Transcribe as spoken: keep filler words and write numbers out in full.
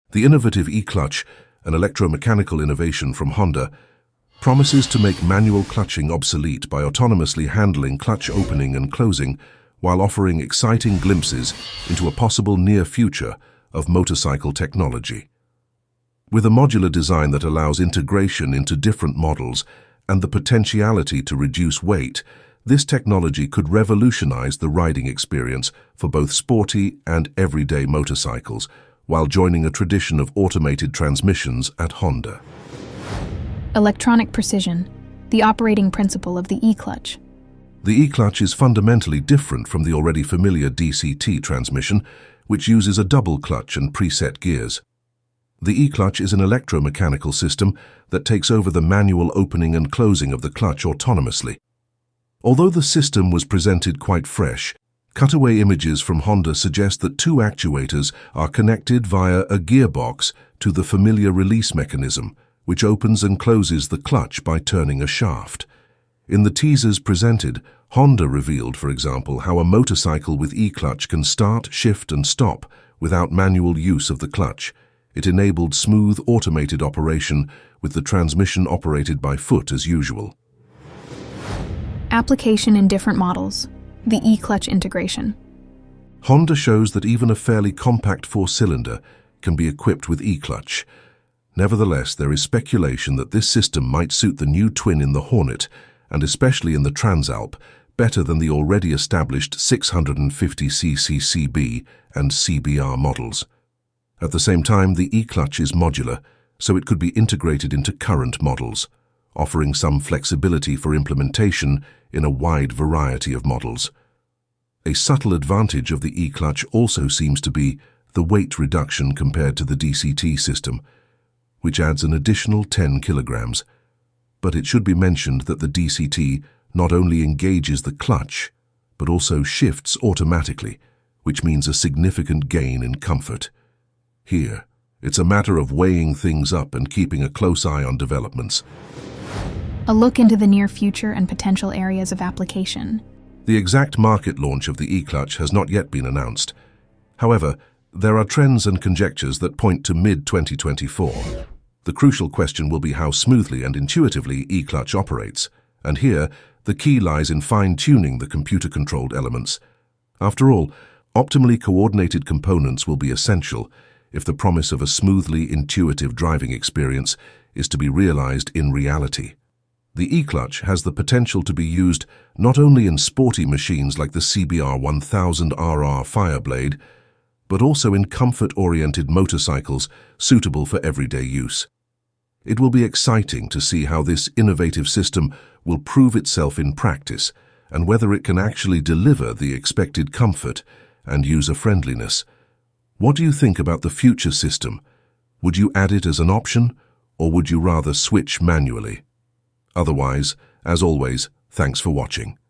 The innovative e-clutch, an electromechanical innovation from Honda, promises to make manual clutching obsolete by autonomously handling clutch opening and closing while offering exciting glimpses into a possible near future of motorcycle technology. With a modular design that allows integration into different models and the potentiality to reduce weight, this technology could revolutionize the riding experience for both sporty and everyday motorcycles, while joining a tradition of automated transmissions at Honda. Electronic precision, the operating principle of the e-clutch. The e-clutch is fundamentally different from the already familiar D C T transmission, which uses a double clutch and preset gears. The e-clutch is an electromechanical system that takes over the manual opening and closing of the clutch autonomously. Although the system was presented quite fresh, cutaway images from Honda suggest that two actuators are connected via a gearbox to the familiar release mechanism, which opens and closes the clutch by turning a shaft. In the teasers presented, Honda revealed, for example, how a motorcycle with e-clutch can start, shift and stop without manual use of the clutch. It enabled smooth, automated operation with the transmission operated by foot as usual. Application in different models, the e-clutch integration. Honda shows that even a fairly compact four-cylinder can be equipped with e-clutch. Nevertheless, there is speculation that this system might suit the new twin in the Hornet, and especially in the Transalp, better than the already established six hundred fifty c c C B and C B R models. At the same time, the e-clutch is modular, so it could be integrated into current models, offering some flexibility for implementation in a wide variety of models. A subtle advantage of the e-clutch also seems to be the weight reduction compared to the D C T system, which adds an additional ten kilograms. But it should be mentioned that the D C T not only engages the clutch, but also shifts automatically, which means a significant gain in comfort. Here, it's a matter of weighing things up and keeping a close eye on developments. A look into the near future and potential areas of application. The exact market launch of the e-clutch has not yet been announced. However, there are trends and conjectures that point to mid twenty twenty-four. The crucial question will be how smoothly and intuitively e-clutch operates, and here, the key lies in fine-tuning the computer-controlled elements. After all, optimally coordinated components will be essential if the promise of a smoothly intuitive driving experience is to be realized in reality. The e-clutch has the potential to be used not only in sporty machines like the C B R one thousand R R Fireblade, but also in comfort-oriented motorcycles suitable for everyday use. It will be exciting to see how this innovative system will prove itself in practice and whether it can actually deliver the expected comfort and user-friendliness. What do you think about the future system? Would you add it as an option, or would you rather switch manually? Otherwise, as always, thanks for watching.